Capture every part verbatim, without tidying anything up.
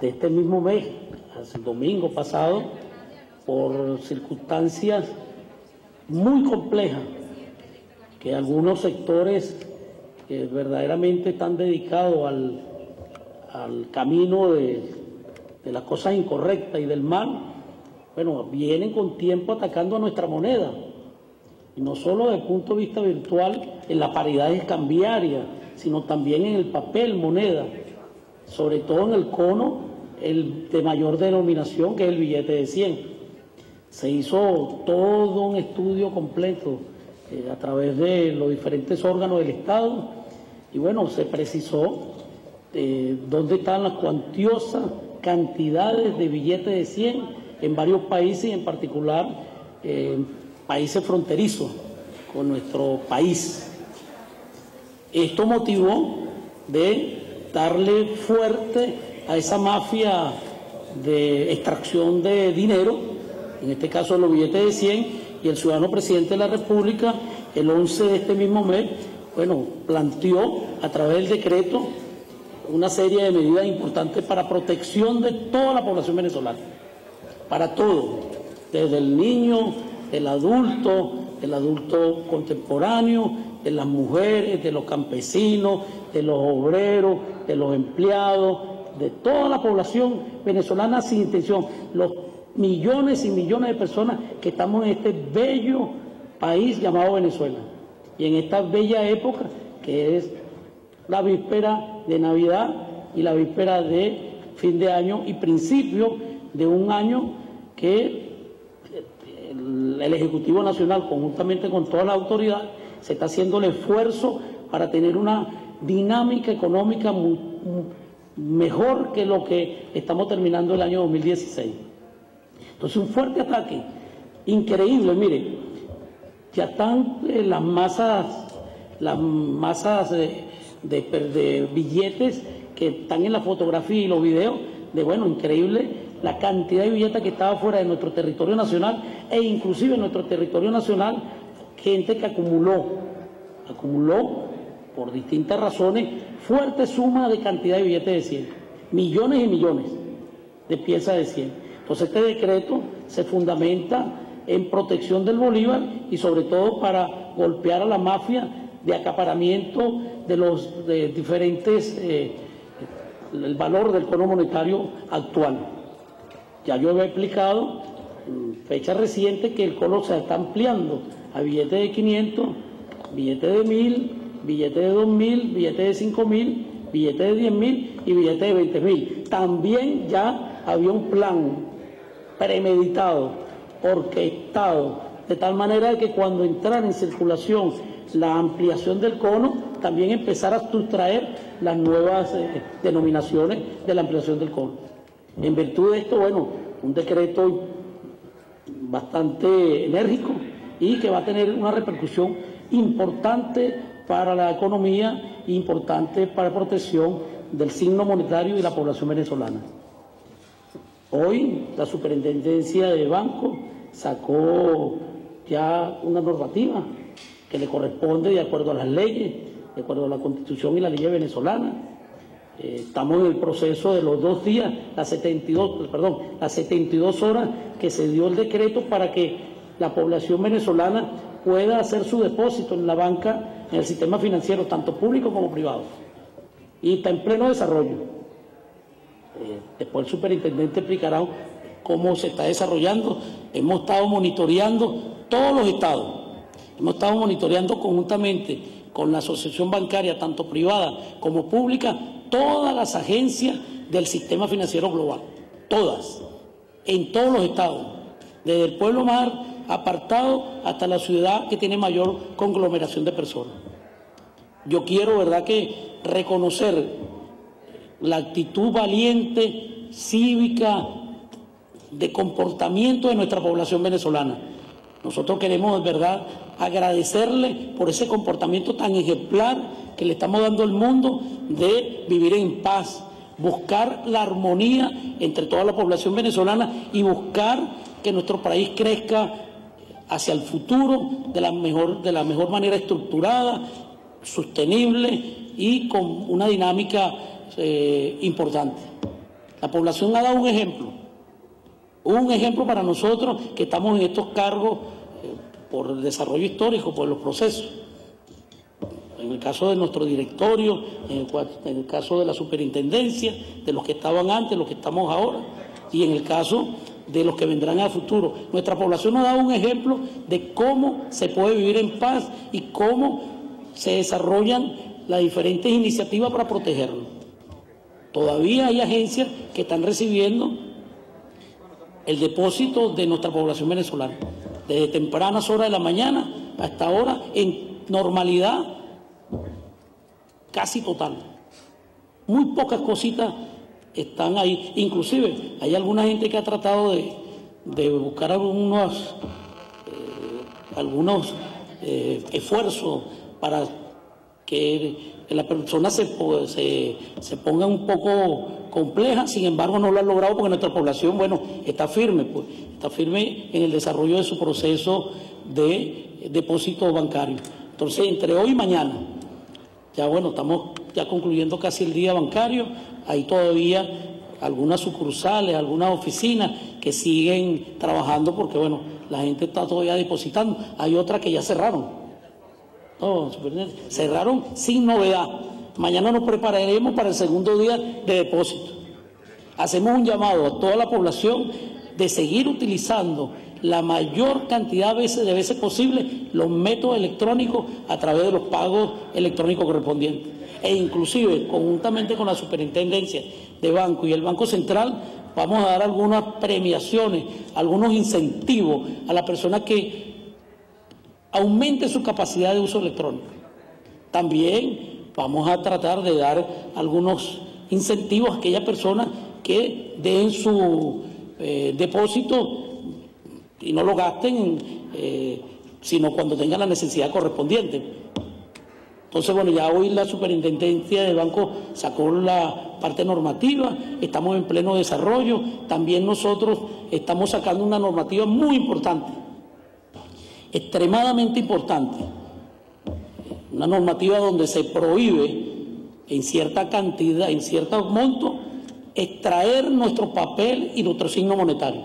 durante este mismo mes, el domingo pasado, por circunstancias muy complejas, que algunos sectores que verdaderamente están dedicados al, al camino de, de las cosas incorrectas y del mal, bueno, vienen con tiempo atacando a nuestra moneda. Y no solo desde el punto de vista virtual, en las paridades cambiarias, sino también en el papel moneda, sobre todo en el cono el de mayor denominación, que es el billete de cien. Se hizo todo un estudio completo eh, a través de los diferentes órganos del Estado y bueno, se precisó eh, dónde están las cuantiosas cantidades de billetes de cien en varios países y en particular eh, países fronterizos con nuestro país. Esto motivó de darle fuerte a esa mafia de extracción de dinero, en este caso los billetes de cien, y el ciudadano presidente de la República, el once de este mismo mes, bueno, planteó a través del decreto una serie de medidas importantes para protección de toda la población venezolana, para todo, desde el niño, el adulto, el adulto contemporáneo, de las mujeres, de los campesinos, de los obreros, de los empleados, de toda la población venezolana sin intención, los millones y millones de personas que estamos en este bello país llamado Venezuela. Y en esta bella época que es la víspera de Navidad y la víspera de fin de año y principio de un año que el, el Ejecutivo Nacional, conjuntamente con toda la autoridad, se está haciendo el esfuerzo para tener una dinámica económica muy, muy mejor que lo que estamos terminando el año dos mil dieciséis. Entonces, un fuerte ataque, increíble, mire, ya están eh, las masas, las masas de, de, de billetes que están en la fotografía y los videos, de bueno, increíble la cantidad de billetes que estaba fuera de nuestro territorio nacional e inclusive en nuestro territorio nacional, gente que acumuló, acumuló por distintas razones, fuerte suma de cantidad de billetes de cien, millones y millones de piezas de cien. Entonces este decreto se fundamenta en protección del bolívar y sobre todo para golpear a la mafia de acaparamiento de los de diferentes, eh, el valor del cono monetario actual. Ya yo había explicado en fecha reciente que el cono se está ampliando a billetes de quinientos, billetes de mil, billetes de dos mil, billetes de cinco mil, billetes de diez mil y billetes de veinte mil. También ya había un plan premeditado, orquestado, de tal manera que cuando entrara en circulación la ampliación del cono, también empezara a sustraer las nuevas eh, denominaciones de la ampliación del cono. En virtud de esto, bueno, un decreto bastante enérgico y que va a tener una repercusión importante para la economía e importante para la protección del signo monetario y la población venezolana. Hoy la Superintendencia de Banco sacó ya una normativa que le corresponde de acuerdo a las leyes, de acuerdo a la Constitución y la ley venezolana. Eh, estamos en el proceso de los dos días, las setenta y dos, perdón, las setenta y dos horas que se dio el decreto para que la población venezolana pueda hacer su depósito en la banca, en el sistema financiero, tanto público como privado. Y está en pleno desarrollo. Eh, después el superintendente explicará cómo se está desarrollando. Hemos estado monitoreando todos los estados, hemos estado monitoreando conjuntamente con la asociación bancaria, tanto privada como pública, todas las agencias del sistema financiero global, todas, en todos los estados, desde el pueblo más apartado hasta la ciudad que tiene mayor conglomeración de personas. Yo quiero, verdad, que reconocer la actitud valiente, cívica, de comportamiento de nuestra población venezolana. Nosotros queremos, verdad, agradecerle por ese comportamiento tan ejemplar que le estamos dando al mundo de vivir en paz, buscar la armonía entre toda la población venezolana y buscar que nuestro país crezca hacia el futuro de la mejor, de la mejor manera estructurada, sostenible y con una dinámica eh, importante. La población ha dado un ejemplo, un ejemplo para nosotros que estamos en estos cargos eh, por el desarrollo histórico, por los procesos. En el caso de nuestro directorio, en el, en el caso de la superintendencia, de los que estaban antes, los que estamos ahora, y en el caso de los que vendrán a futuro. Nuestra población nos da un ejemplo de cómo se puede vivir en paz y cómo se desarrollan las diferentes iniciativas para protegernos. Todavía hay agencias que están recibiendo el depósito de nuestra población venezolana, desde tempranas horas de la mañana hasta ahora en normalidad casi total. Muy pocas cositas están ahí. Inclusive hay alguna gente que ha tratado de, de buscar algunos, eh, algunos eh, esfuerzos para que la persona se, se, se ponga un poco compleja. Sin embargo, no lo ha logrado porque nuestra población, bueno, está firme, pues, está firme en el desarrollo de su proceso de depósito bancario. Entonces, entre hoy y mañana, ya bueno, estamos ya concluyendo casi el día bancario. Hay todavía algunas sucursales, algunas oficinas que siguen trabajando porque, bueno, la gente está todavía depositando. Hay otras que ya cerraron. No, cerraron sin novedad. Mañana nos prepararemos para el segundo día de depósito. Hacemos un llamado a toda la población de seguir utilizando la mayor cantidad de veces, de veces posible los métodos electrónicos a través de los pagos electrónicos correspondientes. E inclusive, conjuntamente con la Superintendencia de Banco y el Banco Central, vamos a dar algunas premiaciones, algunos incentivos a la persona que aumente su capacidad de uso electrónico. También vamos a tratar de dar algunos incentivos a aquellas personas que den su eh, depósito y no lo gasten, eh, sino cuando tengan la necesidad correspondiente. Entonces, bueno, ya hoy la Superintendencia de Banco sacó la parte normativa, estamos en pleno desarrollo. También nosotros estamos sacando una normativa muy importante, extremadamente importante, una normativa donde se prohíbe en cierta cantidad, en cierto monto, extraer nuestro papel y nuestro signo monetario.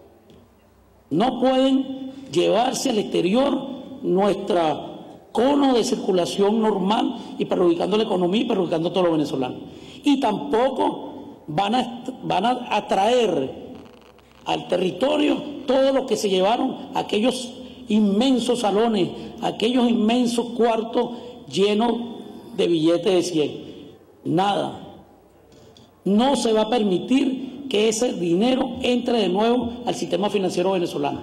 No pueden llevarse al exterior nuestra cono de circulación normal y perjudicando la economía y perjudicando a todos los venezolanos. Y tampoco van a, van a atraer al territorio todo lo que se llevaron aquellos inmensos salones, aquellos inmensos cuartos llenos de billetes de cien. Nada. No se va a permitir que ese dinero entre de nuevo al sistema financiero venezolano.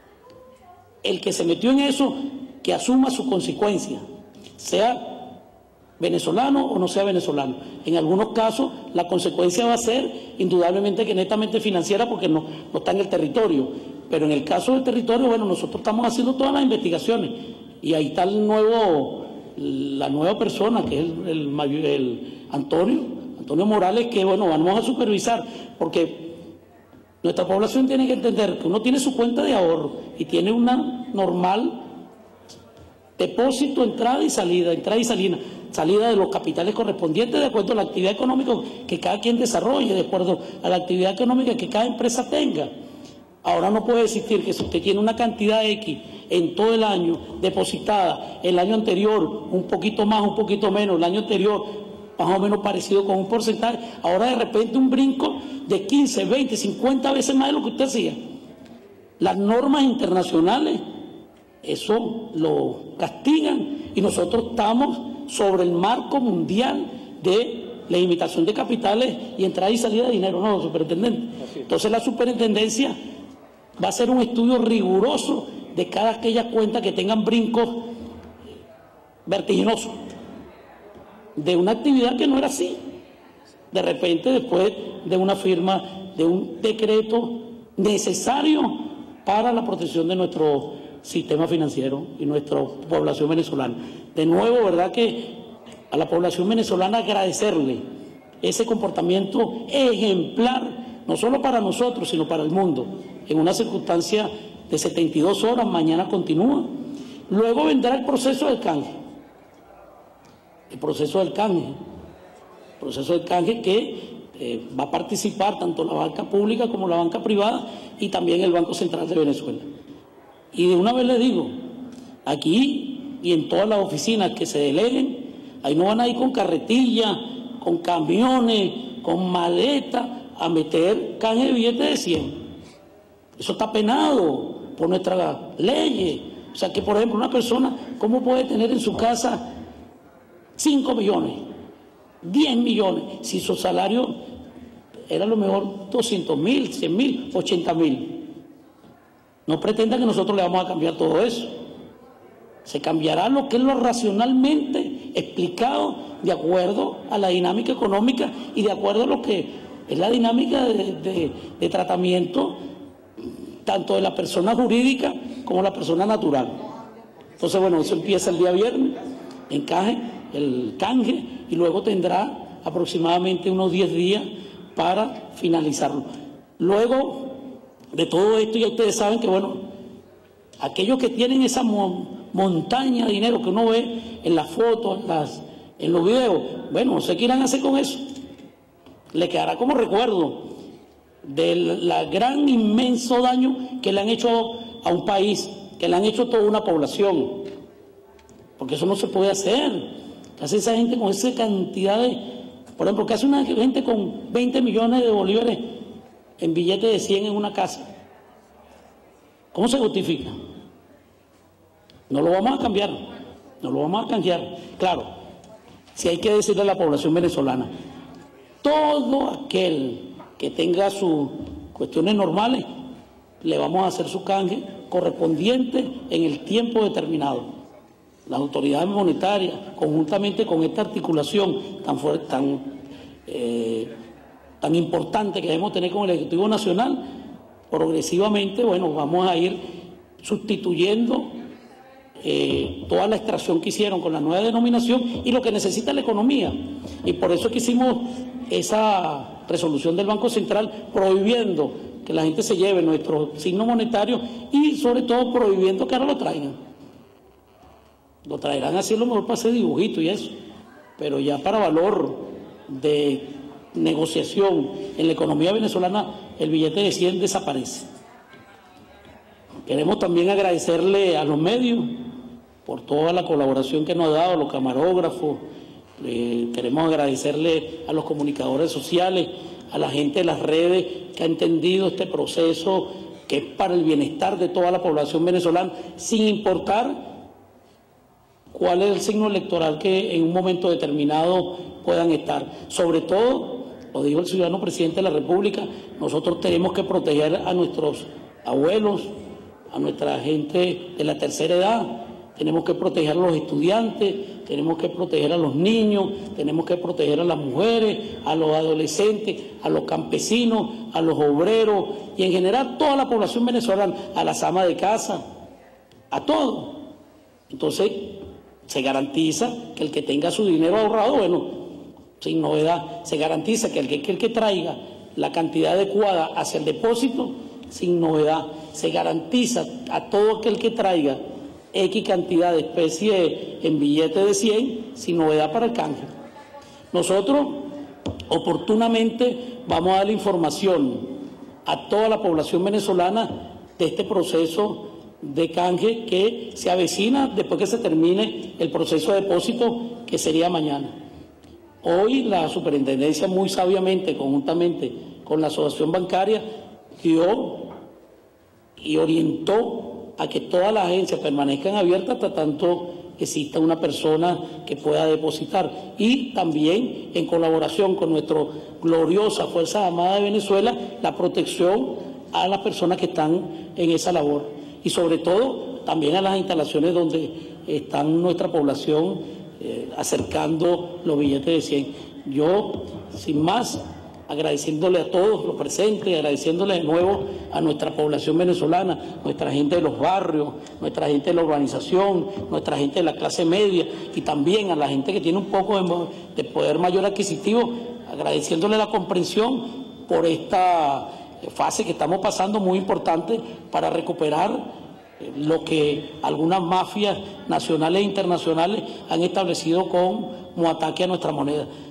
El que se metió en eso, que asuma sus consecuencias, sea venezolano o no sea venezolano. En algunos casos la consecuencia va a ser indudablemente que netamente financiera porque no, no está en el territorio, pero en el caso del territorio, bueno, nosotros estamos haciendo todas las investigaciones y ahí está el nuevo, la nueva persona que es el, el, el Antonio, Antonio Morales, que bueno, vamos a supervisar porque nuestra población tiene que entender que uno tiene su cuenta de ahorro y tiene una normal depósito, entrada y salida, entrada y salida, salida de los capitales correspondientes de acuerdo a la actividad económica que cada quien desarrolle, de acuerdo a la actividad económica que cada empresa tenga. Ahora no puede existir que si usted tiene una cantidad X en todo el año depositada, el año anterior un poquito más, un poquito menos, el año anterior más o menos parecido con un porcentaje, ahora de repente un brinco de quince, veinte, cincuenta veces más de lo que usted hacía. Las normas internacionales eso lo castigan y nosotros estamos sobre el marco mundial de la limitación de capitales y entrada y salida de dinero, no, superintendente. Entonces la superintendencia va a hacer un estudio riguroso de cada aquella cuenta que tengan brincos vertiginosos de una actividad que no era así. De repente, después de una firma de un decreto necesario para la protección de nuestro sistema financiero y nuestra población venezolana. De nuevo, verdad que a la población venezolana agradecerle ese comportamiento ejemplar, no solo para nosotros, sino para el mundo, en una circunstancia de setenta y dos horas, mañana continúa. Luego vendrá el proceso del canje, el proceso del canje, el proceso del canje que eh, va a participar tanto la banca pública como la banca privada y también el Banco Central de Venezuela. Y de una vez les digo, aquí y en todas las oficinas que se deleguen, ahí no van a ir con carretillas, con camiones, con maletas a meter canje de billetes de cien. Eso está penado por nuestras leyes. O sea que, por ejemplo, una persona, ¿cómo puede tener en su casa cinco millones, diez millones, si su salario era a lo mejor doscientos mil, cien mil, ochenta mil? No pretenda que nosotros le vamos a cambiar todo eso. Se cambiará lo que es lo racionalmente explicado de acuerdo a la dinámica económica y de acuerdo a lo que es la dinámica de, de, de tratamiento tanto de la persona jurídica como la persona natural. Entonces, bueno, eso empieza el día viernes, encaje, el canje, y luego tendrá aproximadamente unos diez días para finalizarlo. Luego de todo esto, ya ustedes saben que, bueno, aquellos que tienen esa mon montaña de dinero que uno ve en las fotos, en, las, en los videos, bueno, no sé qué irán a hacer con eso. Le quedará como recuerdo del la gran, inmenso daño que le han hecho a un país, que le han hecho a toda una población. Porque eso no se puede hacer. ¿Qué hace esa gente con esa cantidad de... Por ejemplo, ¿qué hace una gente con veinte millones de bolívares en billetes de cien en una casa? ¿Cómo se justifica? No lo vamos a cambiar, no lo vamos a cambiar. Claro, si hay que decirle a la población venezolana, todo aquel que tenga sus cuestiones normales, le vamos a hacer su canje correspondiente en el tiempo determinado. Las autoridades monetarias, conjuntamente con esta articulación tan fuerte, tan, eh, tan importante que debemos tener con el Ejecutivo Nacional, progresivamente, bueno, vamos a ir sustituyendo eh, toda la extracción que hicieron con la nueva denominación y lo que necesita la economía. Y por eso que hicimos esa resolución del Banco Central prohibiendo que la gente se lleve nuestro signo monetario y sobre todo prohibiendo que ahora lo traigan. Lo traerán así a lo mejor para hacer dibujitos y eso, pero ya para valor de negociación en la economía venezolana el billete de cien desaparece. Queremos también agradecerle a los medios por toda la colaboración que nos ha dado, a los camarógrafos, eh, queremos agradecerle a los comunicadores sociales, a la gente de las redes que ha entendido este proceso que es para el bienestar de toda la población venezolana, sin importar cuál es el signo electoral que en un momento determinado puedan estar. Sobre todo, lo dijo el ciudadano presidente de la República, nosotros tenemos que proteger a nuestros abuelos, a nuestra gente de la tercera edad, tenemos que proteger a los estudiantes, tenemos que proteger a los niños, tenemos que proteger a las mujeres, a los adolescentes, a los campesinos, a los obreros y en general toda la población venezolana, a las amas de casa, a todos. Entonces, se garantiza que el que tenga su dinero ahorrado, bueno, sin novedad, se garantiza que el que, que, el que traiga la cantidad adecuada hacia el depósito, sin novedad, se garantiza a todo aquel que traiga X cantidad de especie en billetes de cien, sin novedad para el canje. Nosotros oportunamente vamos a dar la información a toda la población venezolana de este proceso de canje que se avecina después que se termine el proceso de depósito, que sería mañana. Hoy la superintendencia muy sabiamente, conjuntamente con la asociación bancaria, dio y orientó a que todas las agencias permanezcan abiertas hasta tanto exista una persona que pueda depositar. Y también en colaboración con nuestra gloriosa Fuerza Armada de Venezuela, la protección a las personas que están en esa labor. Y sobre todo también a las instalaciones donde están nuestra población eh, acercando los billetes de cien. Yo, sin más, agradeciéndole a todos los presentes, agradeciéndole de nuevo a nuestra población venezolana, nuestra gente de los barrios, nuestra gente de la urbanización, nuestra gente de la clase media y también a la gente que tiene un poco de, de poder mayor adquisitivo, agradeciéndole la comprensión por esta fase que estamos pasando muy importante para recuperar lo que algunas mafias nacionales e internacionales han establecido como ataque a nuestra moneda.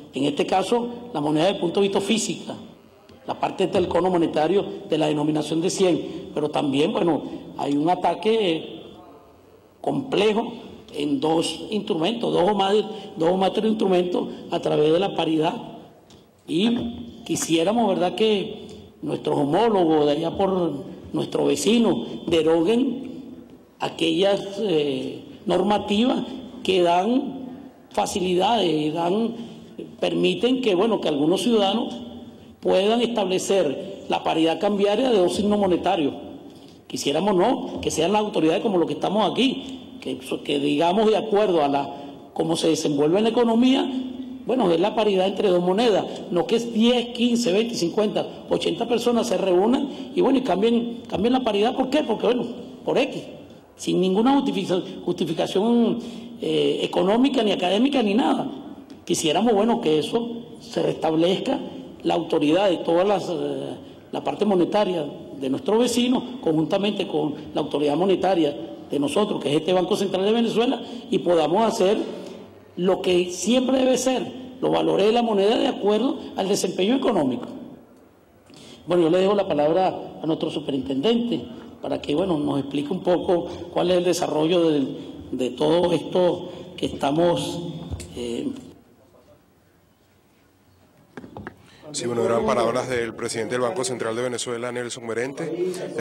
En este caso, la moneda desde el punto de vista física, la parte del cono monetario de la denominación de cien, pero también, bueno, hay un ataque complejo en dos instrumentos, dos o más, dos o más tres instrumentos a través de la paridad. Y quisiéramos, ¿verdad?, que nuestros homólogos de allá por nuestros vecinos deroguen aquellas eh, normativas que dan facilidades, dan, permiten que, bueno, que algunos ciudadanos puedan establecer la paridad cambiaria de dos signos monetarios. Quisiéramos no, que sean las autoridades como lo que estamos aquí, que, que digamos de acuerdo a la cómo se desenvuelve la economía, bueno, es la paridad entre dos monedas, no que es diez, quince, veinte, cincuenta, ochenta personas se reúnan y bueno, y cambien, cambien la paridad. ¿Por qué? Porque bueno, por X, sin ninguna justificación, justificación eh, económica, ni académica, ni nada. Quisiéramos, bueno, que eso se restablezca, la autoridad de toda las, eh, la parte monetaria de nuestros vecinos, conjuntamente con la autoridad monetaria de nosotros, que es este Banco Central de Venezuela, y podamos hacer lo que siempre debe ser, los valores de la moneda de acuerdo al desempeño económico. Bueno, yo le dejo la palabra a nuestro superintendente para que, bueno, nos explique un poco cuál es el desarrollo de, de todo esto que estamos... Eh, Sí, bueno, eran palabras del presidente del Banco Central de Venezuela, Nelson Merente.